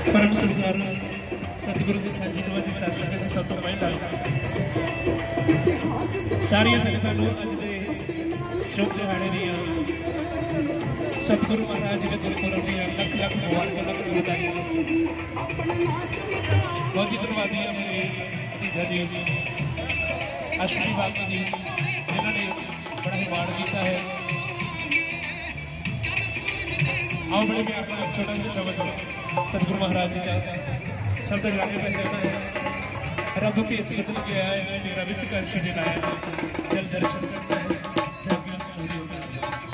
परम संसार सतगुरु के साजीनवा की शासन में सब तो पहला सारिया संगतां नूं अज दे शुभ दिहाड़े दी सतगुरु महाराज जी के गुरपुरब दी लख लख मुबारक लख बधाई। बहुत ही धन्यवादी है मेरे भतीजा जी अश्विनी बाबू जी जिन्होंने बड़ा ही वार्ड किया है। आओ बड़े में आपका छोटा सा शब्द सतगुरु महाराज जी का शब्द जाने पर चलता है। रब के इस बदल के आया है मेरा विच कर शरीर आया जल दर्शन करता है जाके पूरी होती है।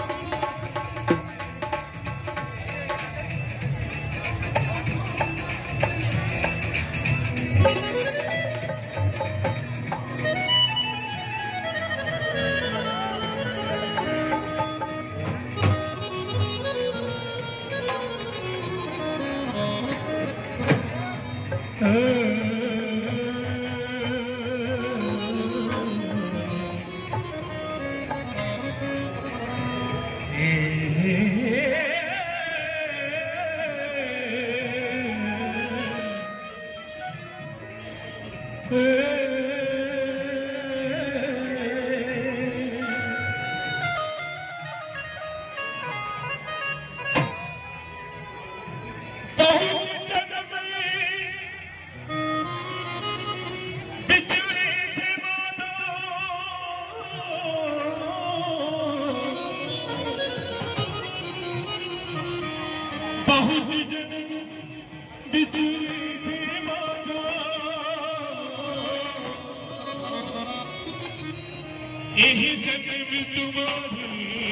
यही जग में तुम्हारी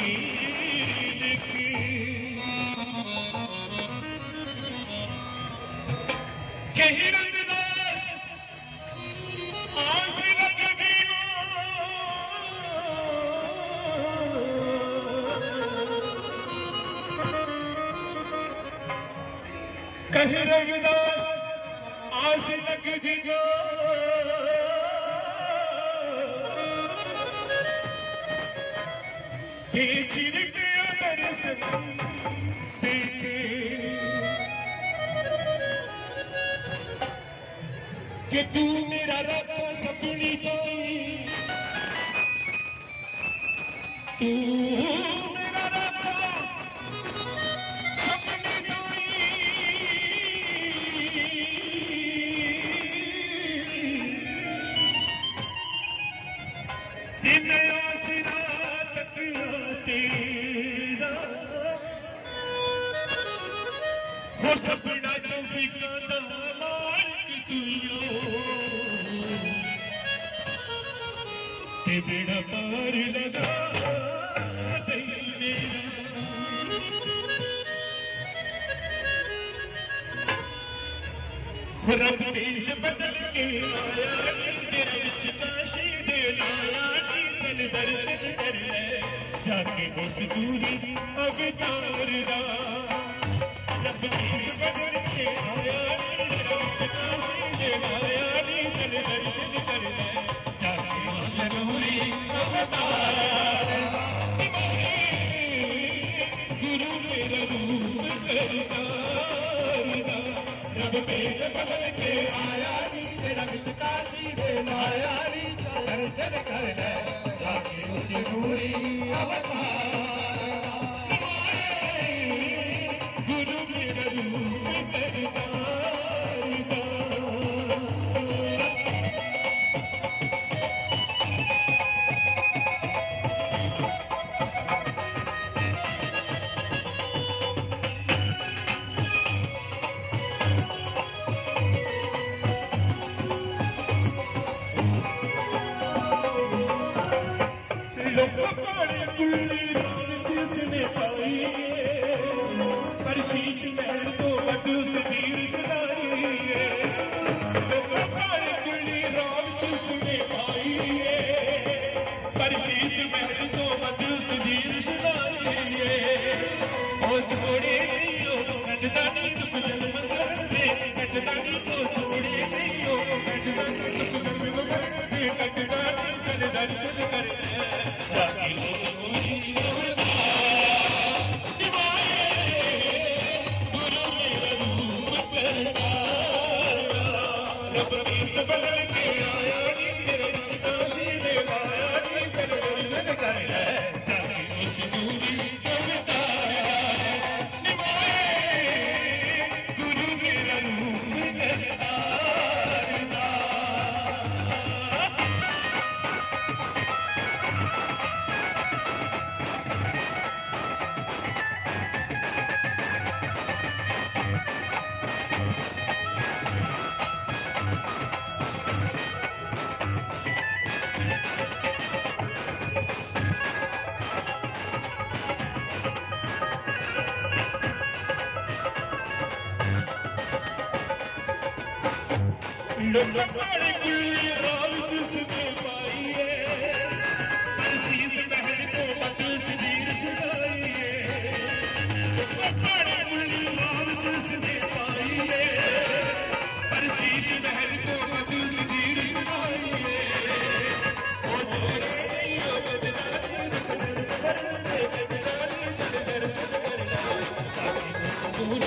कहीं रंगदास आस लगती कहीं रंगदास आस लगती कि तू मेरा रब सपनी कोई तू मेरा रब सपनी कोई दिन आसरा तकिया तेरा हो सपना तो बिकाना मालिक तू बेड़ा पार लगा रब भेज बदल के आया तेरे विच काशी दे लाया चल दर्शन कर ले जाके उस दूरी अवतार दा। रब भेज बदल के आया तेरे विच काशी दे लाया चल दर्शन कर ले जाके जरूरी अवतार गुरु मेरा रूप करतार रब भेज बदल के आया तेरा विच काशी दे लाया दर्शन कर ले जाके उस जरूरी अवतार गुरु मेरा रूप करतार। रब रीस बदल के आया नी तेरे विच काशी दे लाया नी तेरे दर्शन कर ले जाके उस दूरी अवतारा निभाए गुरु मेरा रूप दस्तारदा लम्बाड़े कुल्ली राल जिसने पाई है शीश महल को बदल जदीर सुनाई है लम्बाड़े कुल्ली राल जिसने पाई है पर शीश महल को बदल जदीर सुनाई है ओ जोरे नहीं हो बदनामी चल दर्शन करना दूर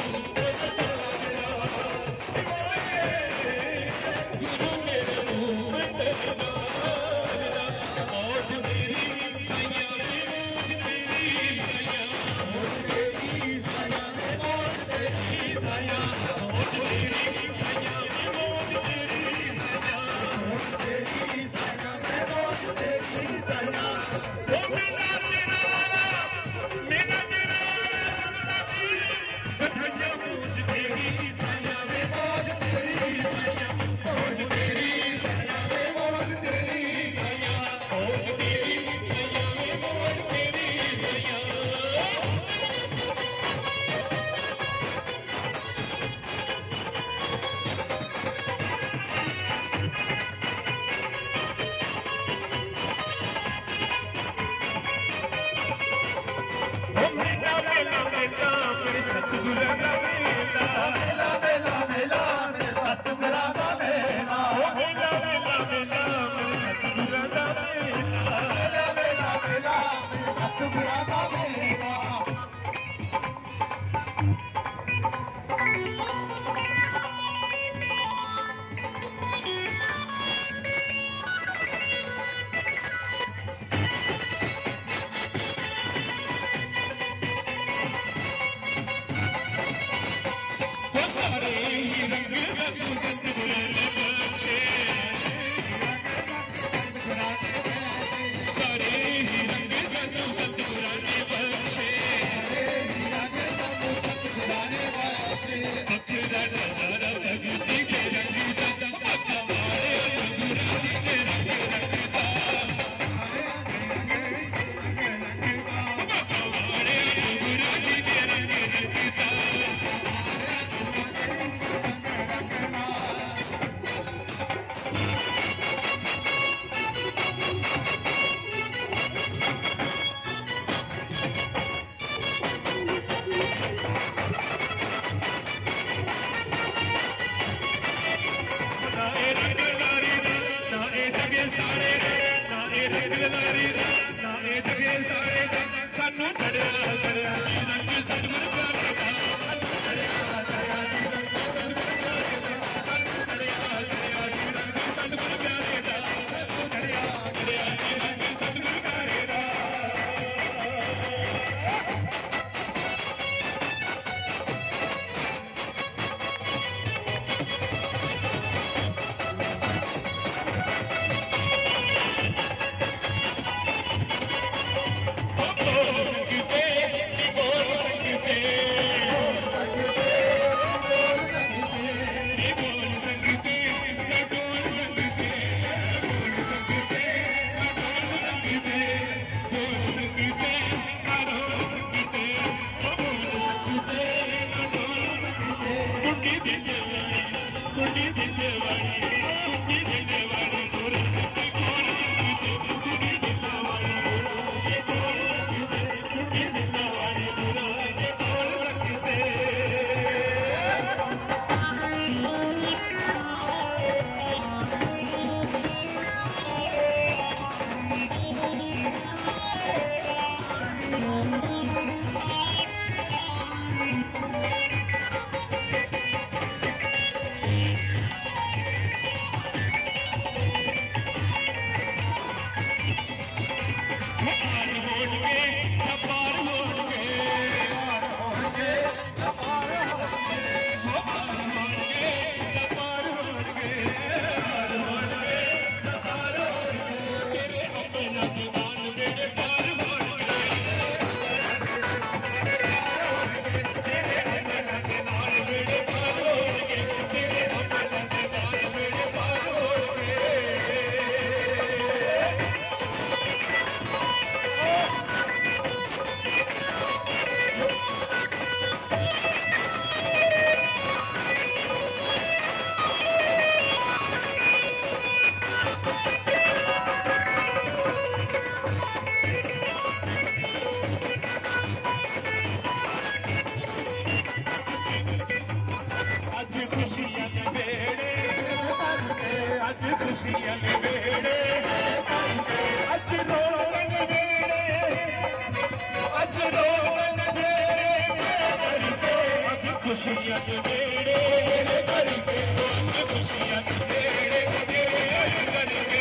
खुशियां बेड़े अज रोवन बेड़े अज रोवन बेड़े अज खुशियां बेड़े करके अज खुशियां बेड़े करके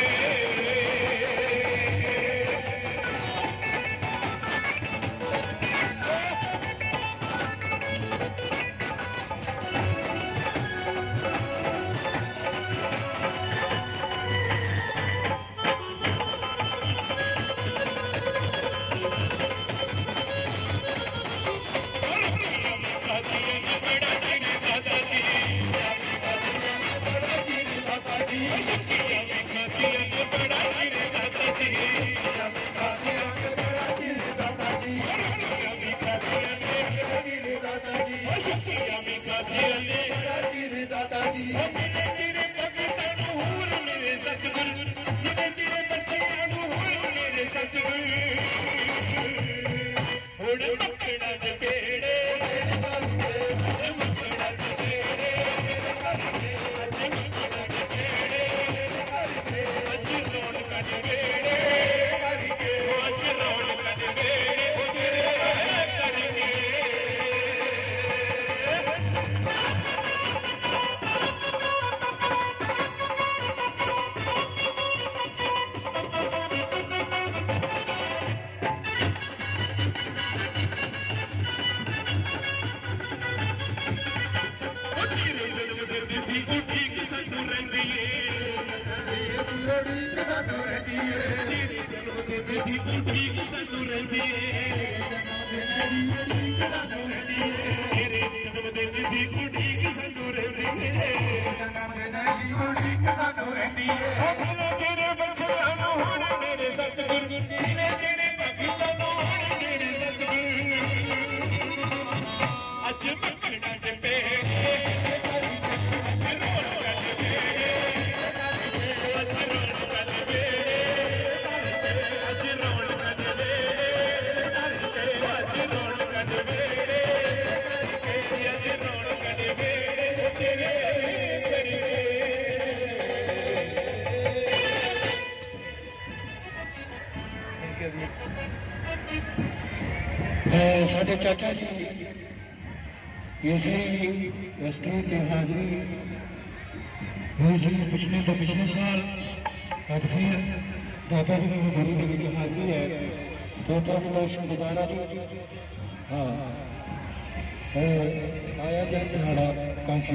साढ़े चाचा जी इसी रस्ते ते हाजरी हुई सी पिछले साल अज फिर दादा जी की घड़ी के हाजरी है तो शुक्रगुजार हाँ आया जन दिहाड़ा काफी